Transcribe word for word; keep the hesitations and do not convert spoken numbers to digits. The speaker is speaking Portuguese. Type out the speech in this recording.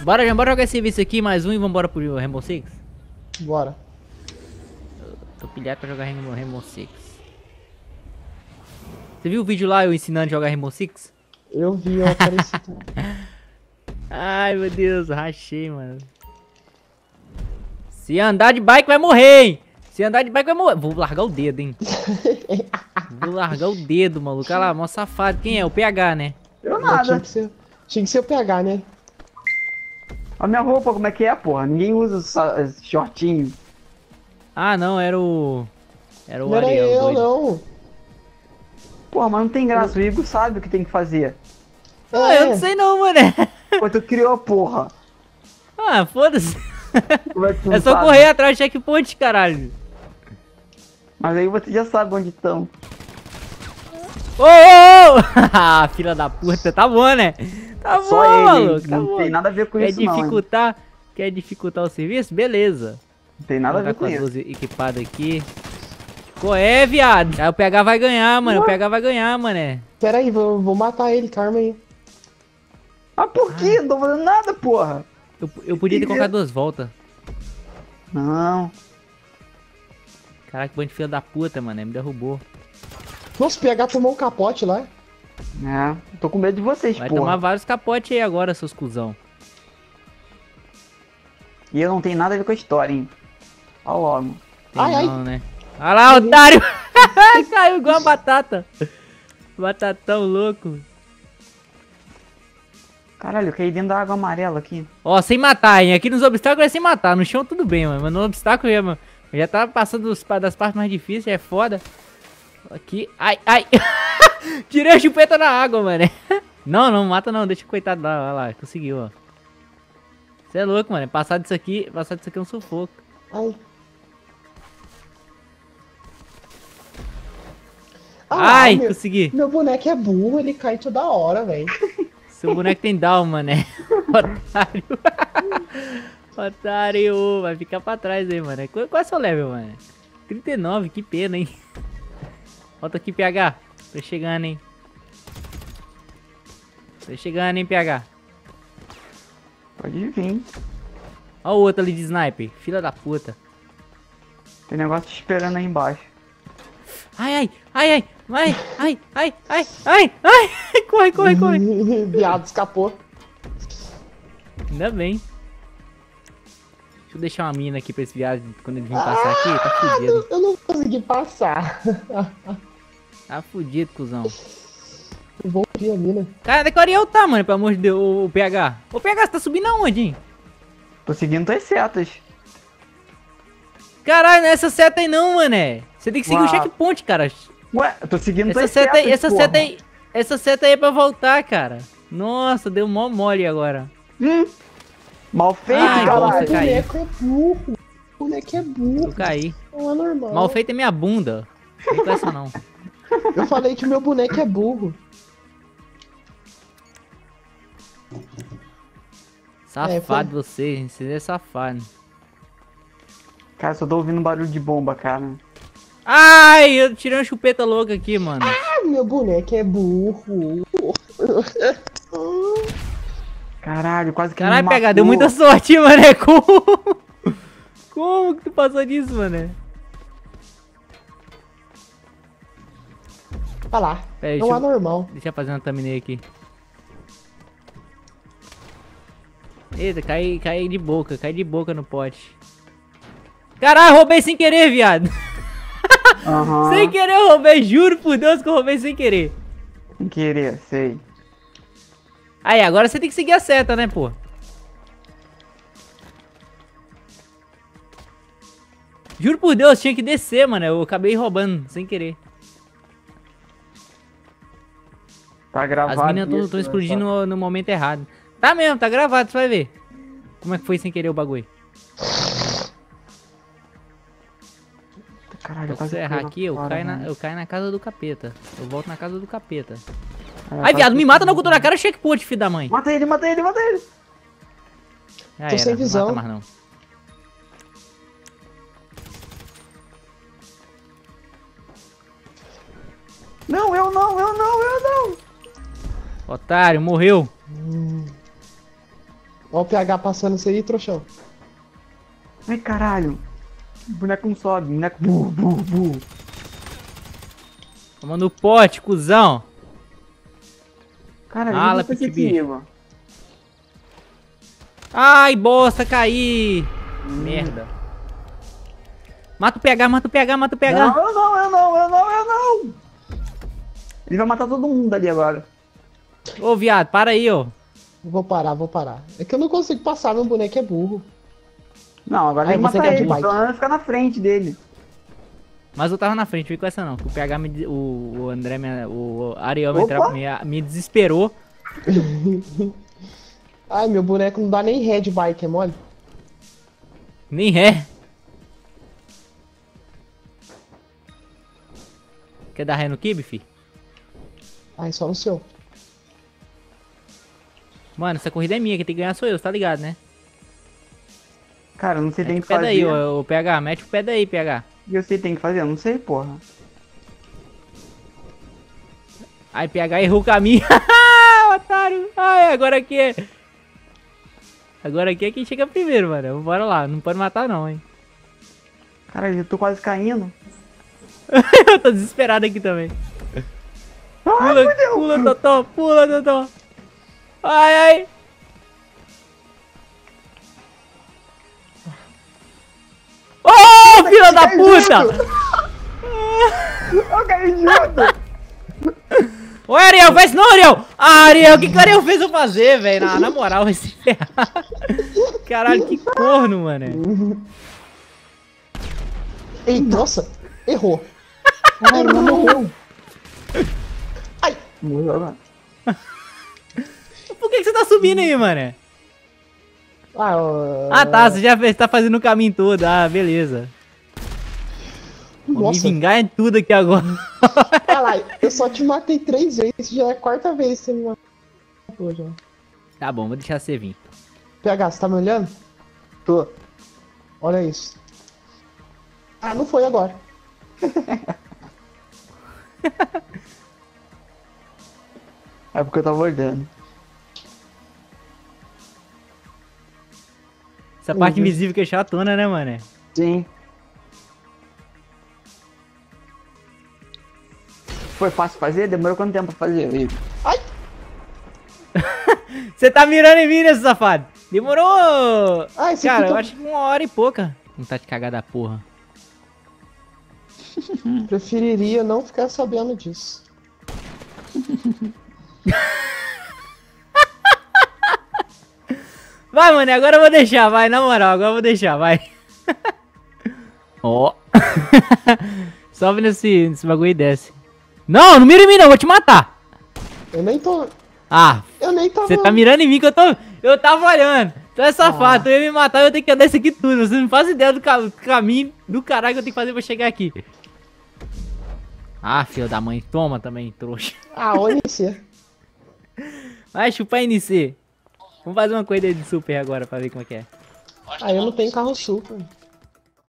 Bora, bora jogar esse serviço aqui, mais um e vambora pro Rainbow Six? Bora. Tô pilhado pra jogar Rainbow, Rainbow Six. Você viu o vídeo lá eu ensinando a jogar Rainbow Six? Eu vi, eu apareci. Ai, meu Deus, rachei, mano. Se andar de bike vai morrer, hein? Se andar de bike vai morrer. Vou largar o dedo, hein? Vou largar o dedo, maluco. Olha lá, mó safado. Quem é? O P H, né? Eu Não, tinha nada. que ser, tinha que ser o P H, né? A minha roupa, como é que é, porra? Ninguém usa essa- esse shortinho. Ah, não, era o... Era o Não era Ariel, eu, doido. não. Porra, mas não tem graça. O Igor sabe o que tem que fazer. Ah, eu não sei não, mano. Pô, tu criou, porra. Ah, foda-se. Como é que tu É não só sabe? correr atrás de checkpoint, caralho. Mas aí você já sabe onde estão. Ô, ô, ô! Ah, filha da puta, tá bom, né? Tá Só bom, ele, hein? maluco, tá Não bom. tem nada a ver com Quer isso, não. hein? dificultar, quer dificultar o serviço? Beleza. Não tem nada a Vou ver colocar com com a isso. doze equipada aqui. Ficou é, viado. Aí o P H vai ganhar, mano. O P H vai ganhar, mané. Pera aí, vou, vou matar ele, calma aí. Ah, por quê? Não tô fazendo nada, porra. Eu, eu podia ter colocado duas voltas. Não. Caraca, que bando de filha da puta, mano. Me derrubou. Nossa, o P H tomou um capote lá. É, tô com medo de vocês, Vai porra. tomar vários capotes aí agora, seus cuzão. E eu não tenho nada a ver com a história, hein. Ó logo. Tem Ai, ai. não, né? Olha lá, otário! Caiu igual uma batata. Batatão louco. Caralho, eu caí dentro da água amarela aqui. Ó, sem matar, hein? Aqui nos obstáculos é sem matar. No chão tudo bem, mano. Mas no obstáculo já, mano, eu já tava passando dos, das partes mais difíceis, é foda. Aqui. Ai, ai. Tirei a chupeta na água, mano. Não, não mata não. Deixa o coitado lá. Olha lá, conseguiu, ó. Você é louco, mano. Passar disso aqui, passar disso aqui é um sufoco. Ai. Ah lá, Ai, meu, consegui. meu boneco é burro, ele cai toda hora, velho. Seu boneco tem down, mané. Otário. Otário. Vai ficar pra trás aí, mano. Qual, qual é o seu level, mano? trinta e nove, que pena, hein? Volta aqui, P H. Tô chegando, hein? Tô chegando, hein, P H? Pode vir. Ó o outro ali de sniper. Filha da puta. Tem negócio te esperando aí embaixo. Ai, ai, ai, ai. Ai, ai, ai, ai, ai, ai. Corre, corre, corre. Viado, escapou. Ainda bem. Deixa eu deixar uma mina aqui pra esse viado quando ele vir passar aqui. Tá fudido. Eu não consegui passar. Tá fudido, cuzão. Eu vou ouvir a mina. Cara, onde é que o Ariel tá, mano? Pelo amor de Deus, o, o P H. Ô, P H, você tá subindo aonde, hein? Tô seguindo tuas setas. Caralho, não é essa seta aí não, mané. Você tem que seguir o Uau. checkpoint, cara. Ué, eu tô seguindo Essa tuas seta setas, aí, essa porra. seta aí, essa seta aí é pra voltar, cara. Nossa, deu mó mole agora. Hum. Mal feito, Ai, caralho. bosta. O boneco é burro. O boneco é burro. Eu caí. Não é normal. Mal feito é minha bunda. Não vem com essa não. Eu falei que meu boneco é burro. Safado você, você é safado. Cara, só tô ouvindo barulho de bomba, cara. Ai, eu tirei uma chupeta louca aqui, mano. Ah, meu boneco é burro. Caralho, quase que Caralho, me pega, matou. deu muita sorte, mané. Como? Como que tu passou disso, mané? Olha lá. Pera aí, Não deixa é eu- normal. Deixa eu fazer uma thumbnail aqui. Eita, cai, cai de boca, cai de boca no pote. Caralho, roubei sem querer, viado. Aham. Sem querer eu roubei, juro por Deus que eu roubei sem querer. Sem querer, sei. Aí, agora você tem que seguir a seta, né, pô? Juro por Deus, tinha que descer, mano. Eu acabei roubando sem querer. Tá gravado. As meninas isso, estão né, explodindo só- no, no momento errado. Tá mesmo, tá gravado, você vai ver. Como é que foi sem querer o bagulho. Caralho, Se quase eu errar fui aqui, eu fora, caio, na, mano. eu caio na casa do capeta. Eu volto na casa do capeta. É, Ai, quase viado, me fui mata não, fora. que eu tô na cara, checkpoint, filho da mãe. Mata ele, mata ele, mata ele. Já Tô era, sem não visão. mata mais não. Não, eu não, eu não, eu não. Otário, morreu. Ó, Ó o P H passando isso aí, trouxão. Ai, caralho. O boneco não sobe, o boneco burro, burro, burro. Toma no pote, cuzão. Caralho, Ala, eu vou fazer Pit aqui, mano. Ai, bosta, caí. Merda. Mata o P H, mata o P H, mata o P H. Não, eu não, eu não, eu não, eu não. Ele vai matar todo mundo ali agora. Ô, viado, para aí, ó. Vou parar, vou parar. É que eu não consigo passar, meu boneco é burro. Não, agora Aí tem que você matar quer de ele, bike. pelo menos ficar na frente dele. Mas eu tava na frente, fica com essa não. O P H, me, o, o André, me, o Ariel me, Opa! entra- me, me desesperou. Ai, meu boneco não dá nem ré de bike, é mole? Nem ré. Quer dar ré no kibe, fi? Ai, só no seu. Mano, essa corrida é minha, quem tem que ganhar sou eu, tá ligado, né? Cara, eu não sei o que tem Mete que o pé fazer. daí, ô, ô, P H, mete o pé daí, P H. E eu sei o que tem que fazer, eu não sei, porra. Ai, P H errou o caminho. Otário. Ai, agora aqui é... Agora aqui é quem chega primeiro, mano. Bora lá, não pode matar não, hein. Caralho, eu tô quase caindo. Eu tô desesperado aqui também. Pula, Ai, fudeu. pula, Totó, pula, Totó. Ai, ai. Ô, filha da puta! Eu caí junto. Ô, Ariel, faz não, Ariel! Ah, Ariel, o que que o Ariel fez eu fazer, velho? Na, na moral, vai se ferrar. Caralho, que corno, mano. Ei, nossa, errou. Ai, não morreu. Ai, Morreu agora. Por que que você tá subindo aí, mano? ah, ó, Ah, tá, você já fez, tá fazendo o caminho todo. Ah, beleza. Vou me nossa. vingar em tudo aqui agora. Olha lá, eu só te matei três vezes, já é a quarta vez que você me matou já. Tá bom, vou deixar você vir. P H, você tá me olhando? Tô. Olha isso. Ah, não foi agora. É porque eu tava olhando. Essa parte Uhum. invisível que é chatona, né, mano? Sim. Foi fácil fazer? Demorou quanto tempo pra fazer, Igor? Ai, Você tá mirando em mim, né, safado? Demorou... ai, você Cara, fica- eu acho que uma hora e pouca. Não tá de cagar da porra. preferiria não ficar sabendo disso. Vai, mano, agora eu vou deixar, vai, na moral, agora eu vou deixar, vai. Ó. Sobe nesse, nesse bagulho e desce. Não, não mira em mim não, eu vou te matar. Eu nem tô. Ah, Eu nem tava. você tá mirando em mim que eu tô... Eu tava olhando. Tu é safado, tu ia me matar, eu tenho que andar isso aqui tudo. Você não faz ideia do, ca- do caminho do caralho que eu tenho que fazer pra chegar aqui. Ah, filho da mãe, toma também, trouxa. Ah, olha isso. Vai chupar N C. Vamos fazer uma corrida de super agora pra ver como é que é. Ah, eu não tenho carro super.